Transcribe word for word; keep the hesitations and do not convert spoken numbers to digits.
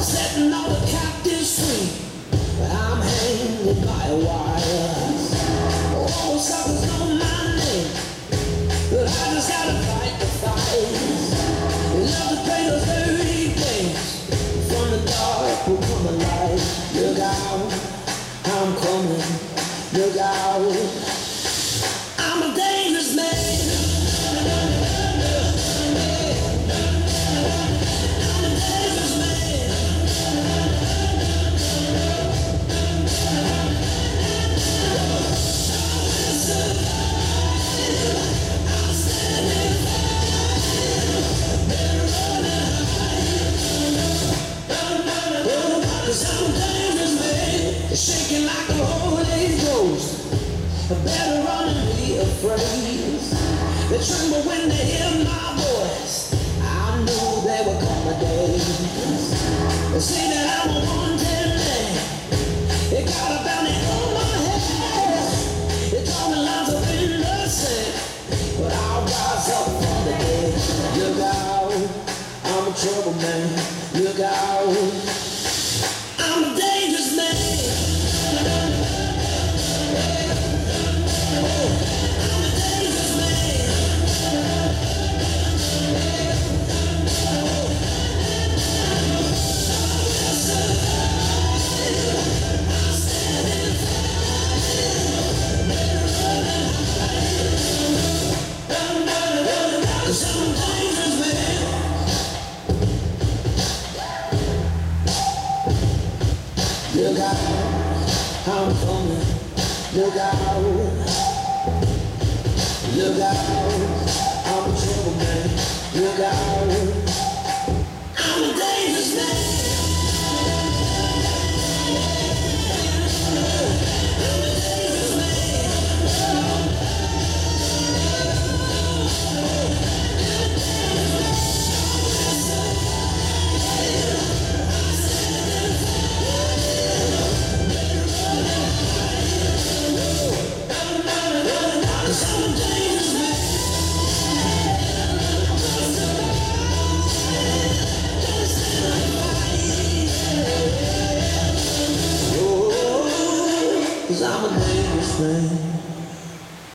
setting all the captives free. I'm hanging by a wire. All the suckers know my name, but I just gotta fight the fight. You love to play those dirty games. From the dark will come the light. Look out, I'm coming. Look out, I'm a dangerous man. Shaking like a Holy Ghost. Better run and be afraid. They tremble when they hear my voice. I knew there would come a day. They say that I'm a wanted man. They got a bounty on my head. They draw me lines of innocence, but I'll rise up from the dead. Look out, I'm a trouble man. Look out, I'm a dangerous man. Look out, I'm coming. Look out, look out, I'm a trouble man. Look out, I'm a dangerous man. Cause I'm a dangerous man.